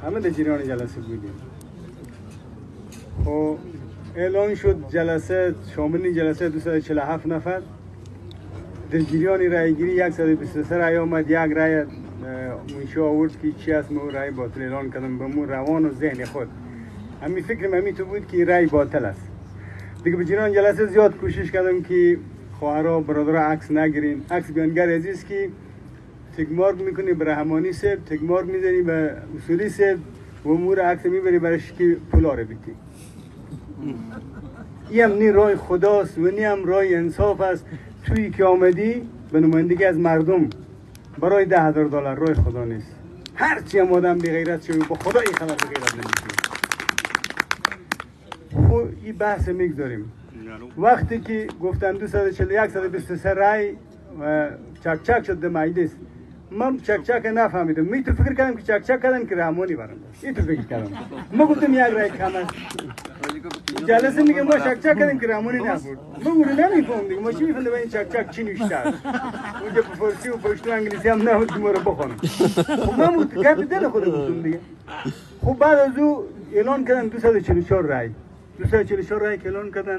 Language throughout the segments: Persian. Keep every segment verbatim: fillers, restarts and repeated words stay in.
همه در جریان جلسه بودیم. خب اعلان شد جلسه شامل جلسه دویست و چهل و هفت نفر. در جریان رای گیری صد و بیست و سه رای آمد. یک رای منشا آورد که چی است مو رای باطل اعلان کردم به مو روان و ذهن خود. همین فکرم همین تو بود که رای باطل است. دیگه به جریان جلسه زیاد کوشش کردم که خواهرها برادرها عکس نگیرین. عکس بیانگر عزیز که تگمار میکنی به رحمانی سب، تگمار میزنی به اصولی سب و امور عکس میبری برش که پولا رو بیتی. این هم نی رای خداست و نی هم رای انصاف است. توی که آمدی به نمایندگی از مردم برای ده هزار دلار رای خدا نیست. هرچی هم آدم بی غیرت شوی با خدا این خبر بی غیرت نمیشه. خب این بحث میگذاریم. وقتی که گفتن دویست و چهل و یک صد و بیست و سه رای و چک چک شد در مجلس، من چک چک نفهمیدم. می تو فکر کردم که چک چک کردن که رحمانی برنده. این تو فکر کردم. ما گفتم یک رای کم است. جلسه میگه ما چک چک کردیم که رحمانی نبود. ما اون رو نمیفهمم دیگه. ما چی میفهمیم این چک چک چی نوشته است؟ اونجا به فارسی و پشتو انگلیسی هم نبود که ما رو بخونم. خب من متکف دل خود گفتم دیگه. خب بعد از او اعلان کردن دویست و چهل و چهار رای. دویست و چهل و چهار رای که اعلان کردن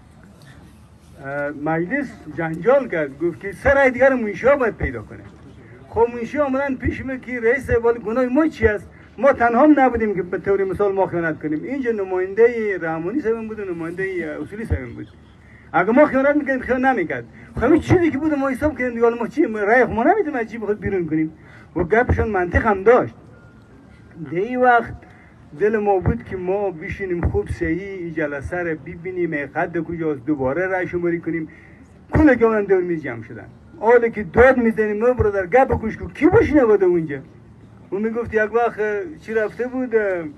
مجلس جنجال کرد. گفت که سه رای دیگر منشا باید پیدا کنه. خب منشا آمدن پیش من که رئیس ولی گناه ما چی است؟ ما تنها هم نبودیم که به طور مثال ما خیانت کنیم. اینجا نماینده رحمانی صاحب بود و نماینده اصولی صاحب بود. اگر ما خیانت میکنیم خیانت نمیکرد. خب این چیزی که بود ما حساب کردیم دیگه ما چی رای ما نمیتونیم از جیب خود بیرون کنیم. و گپشون منطق هم داشت. در این وقت دل ما بود که ما بشینیم خوب صحیح این جلسه رو ببینیم قد کجاست، دوباره رای شماری کنیم. کل گاون دور میز جمع شدن. حالا که داد میزنیم ما برادر گپ کش کو کی بشینه بود اونجا. اون میگفت یک وقت چی رفته بود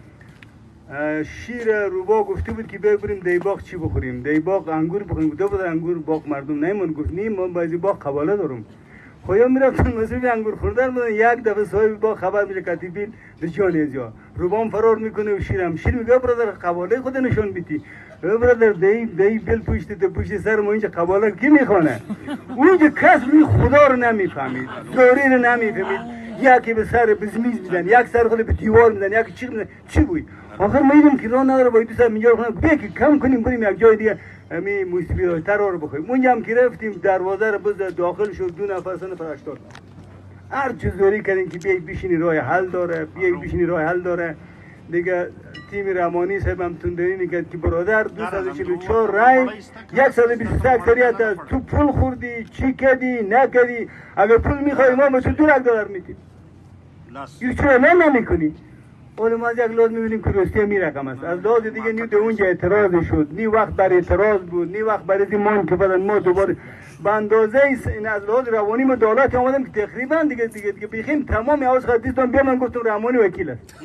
شیر روبا گفته بود که بریم دیباغ چی بخوریم. دیباغ انگور بخوریم. دو بود انگور باغ مردم نمیمون. قفت نیم ما بعضی باغ قباله دارم. خویا میرفتن مسئول انگور خوردن بودن. یک دفعه صاحب باغ خبر میشه کتیبیل در جان ازیا روبام فرار میکنه و شیرم شیر میگه برادر قباله خود نشون بیتی. برادر دی دی بل پشت تو پشت سر ما اینجا قباله کی میخونه؟ اونجا کس روی خدا رو نمیفهمید. دوری رو نمیفهمید. یکی به سر بزمیز میزن، یک سر خود به دیوار میزن، یک چی میزن. چی بود؟ آخر ما دیدیم که راه نداره با دو سر میجار خونه بیکی کم کنیم بریم یک جای دیگه می موسیقی ترا رو بخوریم. اونجا هم که رفتیم دروازه رو بز داخل شد دو نفر سه نفر هشتاد. هر چیز دوری کردیم که بیای بشینی راه حل داره، بیای بشینی راه حل داره. دیگه تیم رحمانی صاحب هم تندری میگه که برادر دویست و چهل و چهار رای صد و بیست و سه اکثریت است. تو پول خوردی چی کردی نکردی؟ اگر پول میخوای ما مثل دو لک دلار میدیم. این چرا نمیکنی؟ اول ما از یک لحاظ میبینیم که راستی می رقم است. از لحاظ دیگه نی در اونجا اعتراض شد، نی وقت برای اعتراض بود، نی وقت برای زمان که بدن ما دوباره به اندازه این از لحاظ روانی ما دولت آمدم که تقریبا دیگه دیگه دیگه بیخیم تمام حواس خدیستان بیا من گفتم رحمانی وکیل است.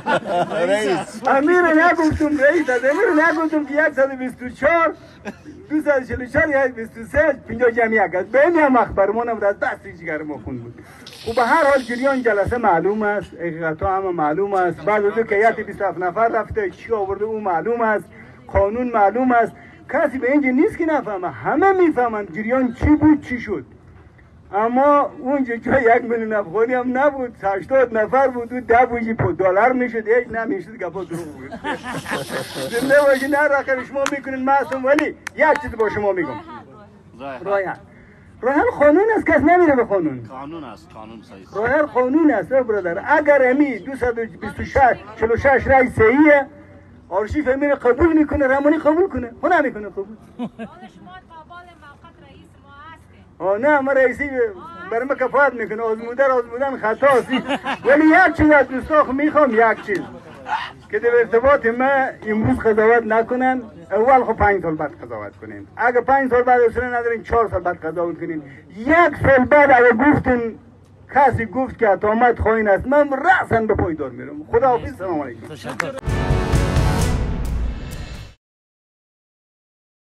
رئیس امیر نگفتم رئیس از امیر نگفتم که صد و بیست و چهار دویست و چهل و چهار یا بیست و سه پنجاه جمعیت است. به این هم اخبارمون هم از دست جگر ما خون بود. و به هر حال جریان جلسه معلوم است، حقیقتا هم معلوم است. بعد از که هیئت بیست و هفت نفر رفته چی آورده او معلوم است، قانون معلوم است. کسی به اینجا نیست که نفهمه، همه میفهمند جریان چی بود چی شد. اما اونجا جای یک میلیون افغانی هم نبود، هشتاد نفر بود و ده بوجی پو دلار میشد، هیچ نمیشد گپا دروغ بود. زنده باشی نه رقم شما میکنین معصوم. ولی یک چیز با شما میگم رایان رایان قانون است، کس نمیره به قانون. قانون است، قانون صحیح. رایان قانون است برادر. اگر امی دویست و بیست و شش چهل و شش رای صحیحه آرشیف امیر قبول میکنه رحمانی قبول کنه. خب نمیکنه قبول. آه نه ما رئیسی برای ما کفایت میکنه. آزمودن آزمودن خطاست. ولی یک چیز از دوستان میخوام، یک چیز که در ارتباط ما امروز قضاوت نکنن. اول خب پنج سال بعد قضاوت کنین. اگر پنج سال بعد اصلا ندارین چهار سال بعد قضاوت کنین. یک سال بعد اگر گفتن کسی گفت که اتهامات خاین است من رأساً به پایدار میرم. خداحافظ، سلام علیکم.